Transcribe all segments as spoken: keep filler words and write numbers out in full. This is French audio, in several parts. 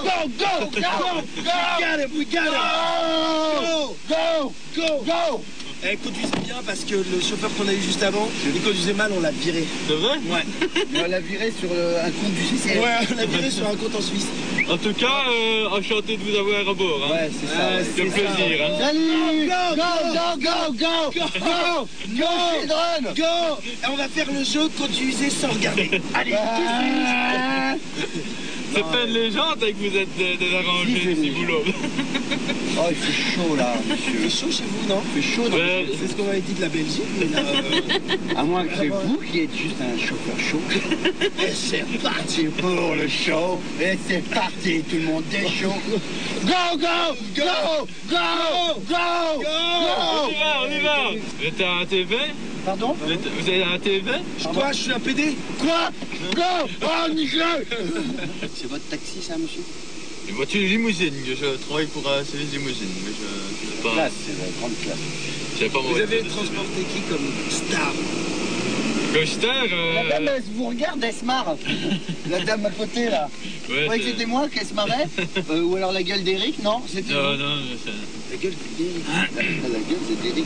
go, go, go, go. We got it, we got it. Go, go, go, go. Eh, conduisez bien parce que le chauffeur qu'on a eu juste avant, il conduisait mal, on l'a viré. C'est vrai? Ouais. On l'a viré sur le, un compte du C C F. Ouais, on l'a viré sur un compte en Suisse. En tout cas, euh, enchanté de vous avoir à bord. Hein. Ouais, c'est ça. Ouais, Ouais, c'est plaisir. Hein. Salut! Go, Go, go, go, go, go, Go, Children! go. Et on va faire le jeu conduisez sans regarder. Allez, Ah. C'est pas une légende hein, que vous êtes de, de l'arranger Si, ici, c'est- boulot. Oh, il fait chaud là, il fait monsieur. chaud chez vous, non? Il fait chaud. dans- Ouais, C'est ce qu'on avait dit de la Belgique, mais là, euh, À moins que c'est vous qui êtes juste un chauffeur chaud. Et c'est parti pour le show. Et c'est parti, tout le monde est chaud. Go, go, go, go, go, on y go. va, on y va. Vous êtes à un T V? Pardon? Vous êtes, vous êtes à un T V? je crois, je suis un P D. Quoi? Go! Oh, nickel! C'est votre taxi, ça, monsieur? Une voiture limousine, je travaille pour un service limousine, mais je ne sais pas. Classe, c'est la grande classe. Je sais pas Vous avez transporté qui comme star? Coaster, euh... La dame, elle vous regarde, elle se marre. La dame à côté, là. Vous ouais, croyez que c'est- c'était moi qui se marrait? Euh, Ou alors la gueule d'Eric? Non, c'était Non, vous. non, c'est... La gueule d'Eric. La, la gueule, c'est d'Eric.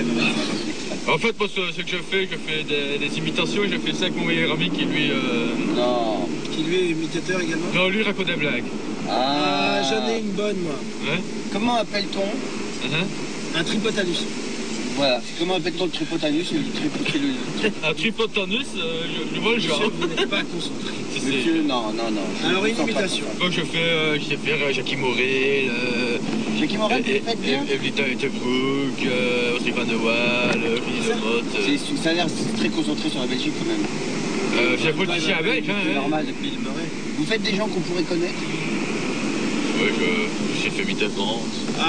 En fait, moi, ce, ce que je fais, je fais des, des imitations et je fais ça avec mon meilleur ami qui, lui... Euh... Non. Qui lui est imitateur également. Non, lui raconte des blagues. Ah, j'en ai une bonne, moi. Ouais. Comment appelle-t-on? Uh-huh. Un tripotanus. Voilà. Comment appelle-t-on le tripotanus? C'est le trip- c'est le- Un tripotanus, euh, je, je vois le genre. Monsieur, vous n'êtes pas concentré. C'est- c'est- Monsieur, non, non, non. je Alors, ne une sens pas imitation. comme ça. Moi, je fais, euh, je sais faire euh, Jackie Morel, euh, Jackie Morel, vous le faites bien? Evita Etebrook, euh, Audrey Van de Waal, euh, Philippe Demotte. Euh, C'est- Ça a l'air très concentré sur la Belgique, quand même. euh, j'ai un politicien avec, hein. C'est hein. normal. Bill Murray. Vous faites des gens qu'on pourrait connaître? Ouais, je, j'ai fait Mitterrand.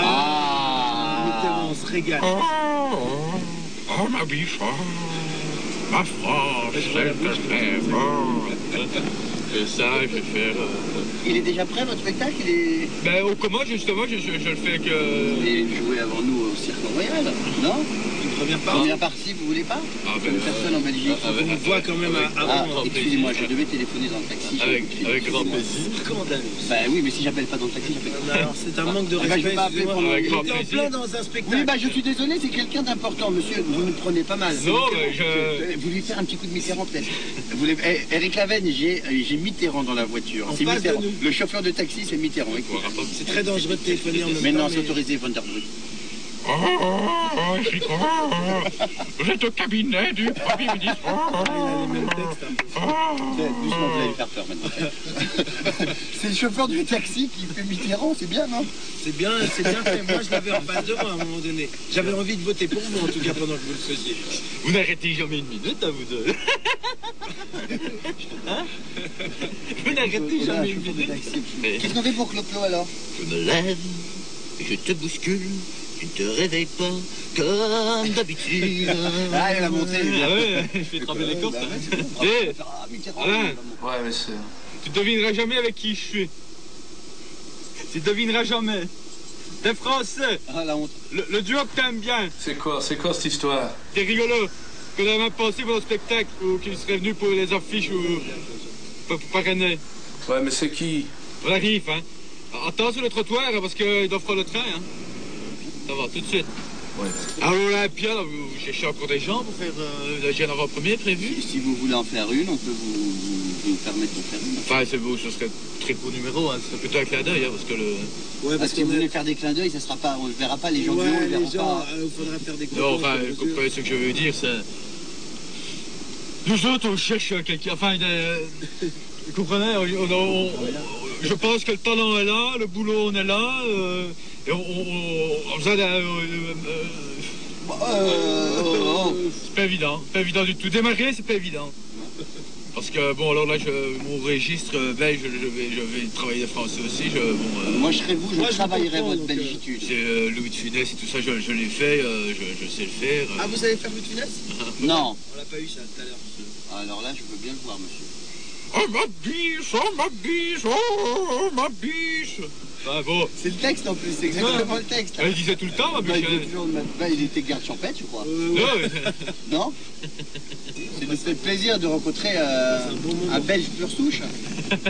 Ah. Mitterrand, on se régale. Oh, oh, oh, ma biche, oh, ma France, celle que je t'aime, oh. Et ça, je vais faire... Euh... Il est déjà prêt, votre spectacle? Il est... Ben, au comment, justement, je, je, je le fais que... Il est joué avant nous au Cirque Royal, non? Une première partie. Première partie, vous voulez pas? Ah, ben, Comme euh, personne en Belgique. avec- On voit quand même avec- à- Ah, avant. excusez-moi, je devais téléphoner dans le taxi. j'ai Avec, oublié, avec grand excusez-moi. plaisir. Scandaleux. Bah oui, mais si j'appelle pas dans le taxi, j'appelle pas. Alors, c'est un manque de Ah, bah, je respect. vais pas appeler excusez-moi. pendant- Avec grand Il est en plaisir. plein dans un spectacle. Oui, bah je suis désolé, c'est quelqu'un d'important, monsieur. Vous nous prenez pas mal. Non, mais je... Vous lui faire un petit coup de Mitterrand, peut-être. Vous voulez... Eh, Eric Lavenne, j'ai euh, j'ai Mitterrand dans la voiture. En C'est face de Mitterrand. nous. Le chauffeur de taxi, c'est Mitterrand. écoute. C'est très dangereux de téléphoner en même Mais temps, non, c'est autorisé, Van der Brück. Oh, oh, oh, je suis... Oh, oh, vous êtes au cabinet du Premier ministre. Oh, Ah, il a les mêmes textes. un peu. oh, Doucement, vous allez me faire peur maintenant. C'est le chauffeur du taxi qui fait Mitterrand, c'est bien, non? C'est bien, c'est bien fait. Moi, je l'avais en face de moi à un moment donné. J'avais envie de voter pour vous, en tout cas, pendant que vous le faisiez. Vous n'arrêtez jamais une minute, hein, vous deux. Hein? Vous n'arrêtez Voilà, jamais une chauffeur de minute. taxi. Mais- Qu'est-ce qu'on fait pour Clo-Clo alors? Je me lève, je te bouscule, tu ne te réveilles pas comme d'habitude. Ah, il a monté. Ah ouais, je fais trembler les coffres. Bah ouais, c'est bon. Eh, Ah, Mitterrand, Alain. il va Ouais, mais c'est... tu devineras jamais avec qui je suis. Tu devineras jamais. T'es français, Ah, la honte. le, le duo que t'aimes bien, C'est quoi, c'est quoi cette histoire? t'es rigolo. Qu'on a même pensé pour le spectacle, ou qu'il serait venu pour les affiches ou pour, pour parrainer. Ouais, mais c'est qui? On arrive, hein. Attends sur le trottoir, hein, parce qu'il doit faire le train, hein. Ça va, tout de suite. Ouais. À l'Olympia, là, vous cherchez encore des gens pour faire euh, j'ai un avant-première prévu. Et si vous voulez en faire une, on peut vous, vous, vous permettre d'en faire une. Enfin, c'est beau, ce serait très beau numéro, hein. Ce serait plutôt un clin d'œil, hein, parce que le... Ouais, Parce que vous voulez faire des clins d'œil, ça sera pas, on ne verra pas les gens du haut, Ouais, ils verront les gens, pas. euh, il faudra faire des Non, concours, enfin, bien vous sûr. comprenez ce que je veux dire, c'est... Nous autres, on cherche quelqu'un, enfin, des... vous comprenez, on, on- on- je pense que le talent est là, le boulot on est là, euh, et on, on, on besoin d'un... euh, euh, Euh, oh, oh. c'est pas évident, pas évident du tout. Démarrer, c'est pas évident. Parce que, bon, alors là, je, mon registre euh, belge, je vais, je vais travailler français aussi. Je, bon, euh, Moi, je serais vous, je Moi, je travaillerais comprends, votre donc, euh, belgitude. c'est euh, Louis de Funès et tout ça, je, je l'ai fait, euh, je, je sais le faire. Ah, vous savez faire le finesse? Non. On l'a pas eu ça tout à l'heure. Alors là, je veux bien le voir, monsieur. Oh ma biche, oh ma biche, oh ma biche. Enfin bon, C'est le texte en plus, c'est exactement le texte. elle disait tout le temps, ma Bah, biche. il, est toujours le même- bah, il était garde champêtre, je crois. Euh, Non, ouais. mais- Non? Ça nous fait plaisir de rencontrer euh, C'est un bon moment. un belge pur souche.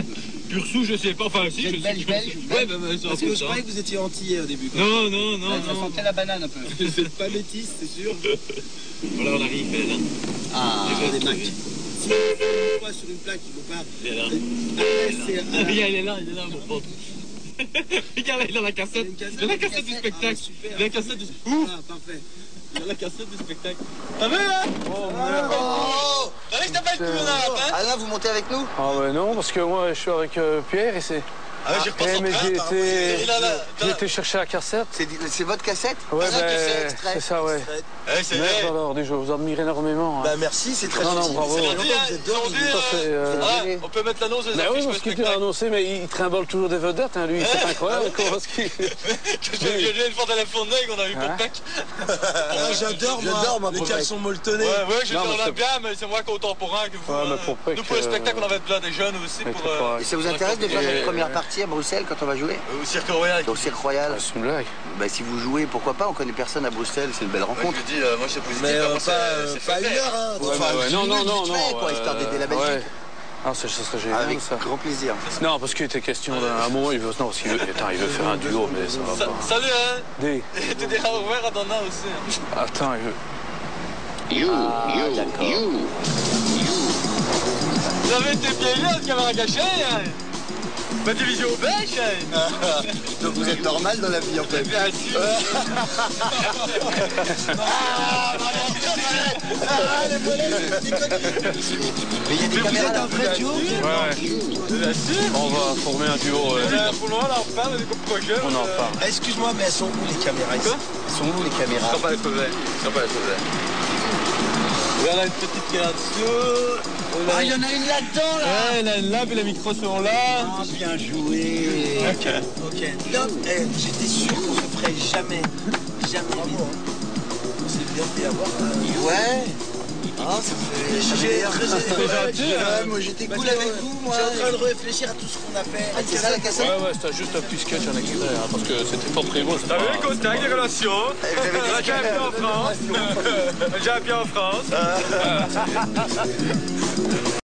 pur sou, je sais pas. Enfin, si, Vous êtes je belge, sais. belge, Ouais, bah, bah, c'est un Parce que peu je ça. croyais que vous étiez antillais au début. quoi. Non, non, non, Ouais, ça non. sentait la banane un peu. Vous n'êtes pas métis, c'est sûr. Voilà, on arrive, elle, hein. Ah, Il y a des Macs. Si vous faites une fois sur une plaque, il ne faut pas. Il est là. Après, c'est. euh, Regarde, il est là, il est là, mon pote. Regarde, il a la cassette. Il a la cassette du Ah, spectacle. super. Il a la cassette du Ouf. Ah, parfait. Il a la cassette du spectacle. T'as vu, hein? Oh merde. oh T'as vu que t'as pas le coup, on a hein? Alain, vous montez avec nous? Ah ouais non, parce que moi je suis avec euh, Pierre et c'est... Ah ouais, j'ai repassé Eh, en mais train, j'ai par été... contre. Il a la- J'ai été chercher la cassette. C'est c'est votre cassette? Ouais, Ah, non, que c'est ben, extrait. c'est ça, ouais. Eh, c'est Merde vrai. alors, déjà, je vous admire énormément. hein. Bah merci, c'est très Non, non, gentil. bravo. Ça fait C'est longtemps gentil, que vous êtes hein. d'or. Ils ont Ça, c'est, euh, Ah, on peut mettre l'annonce des Ben affiches oui, pour parce le qu'il t'a spectacle. annoncé, mais il trimballe toujours des vedettes, hein, lui, c'est incroyable, quoi, parce qu'il... J'ai j'ai une fois dans la fournaise qu'on a vu Hein? Pompec. Ah, J'adore J'adore, moi, moi, les caleçons molletonnés. Ouais, ouais, je Non, mais on a c'est- bien, mais c'est moi contemporain que vous. Ouais, mais hein. Pompec, Nous, pour le euh, spectacle, on avait plein des jeunes aussi Mais pour. t'es euh, pas- Et ça vous intéresse de faire Et- cette première partie à Bruxelles quand on va jouer? Au Cirque Royal. Au Cirque Royal? Ah, c'est une blague. Bah si vous jouez, pourquoi pas, on connaît personne à Bruxelles, c'est une belle Moi, rencontre. je dis, euh, moi, c'est positif. Mais euh, après, pas, c'est- euh, c'est pas une fait. heure, hein. Ouais, Enfin, ouais, dix non, non, minutes non, vite non. fait, quoi, histoire d'aider la Belgique. ouais. Ah, ça, ça serait génial, Avec ça. grand plaisir. Non, parce qu'il était question d'un moment, il veut... Non, parce qu'il veut... Attends, il veut faire un duo, mais ça va Sa- pas. Salut, hein. Des... Tu diras au revoir à Donna aussi. hein. Attends, il veut... You, you, you. Vous avez été bien là, le caméra cachée, hein. Bah, division belge, hein. Donc vous êtes normal dans la vie en fait. Bien sûr. Mais il y a des caméras là. Ouais, Bien sûr. on va former un duo. euh, Euh, Pour le moment, là, on parle des coupes projet. On en parle. Excuse-moi, mais elles sont où les caméras ici? Quoi? Ils sont où les caméras? Ce sera pas les feux verts. Ce sera pas les feux verts. Voilà une petite créature. Ah, il y en a une là-dedans là. Ouais, là, là, puis les micros sont là. Ah, bien joué. Ok, ok. Non, eh, j'étais sûr qu'on se ferait jamais, jamais. mais on s'est bien fait avoir. euh, Ouais. Ah, ça fait... ça fait J'ai- bien. très- gentil, Ouais, hein. moi j'étais Parce cool que, avec euh, vous, moi. Je suis en train de réfléchir à tout ce qu'on a fait. Ah, c'est ça la cassette? Ouais, ouais, c'était juste un petit sketch en extrait, hein, parce que c'était pas prévu. T'as vu, Costa, avec des relations. Eh, vous avez On a des déjà appris en France. On a déjà appris en France.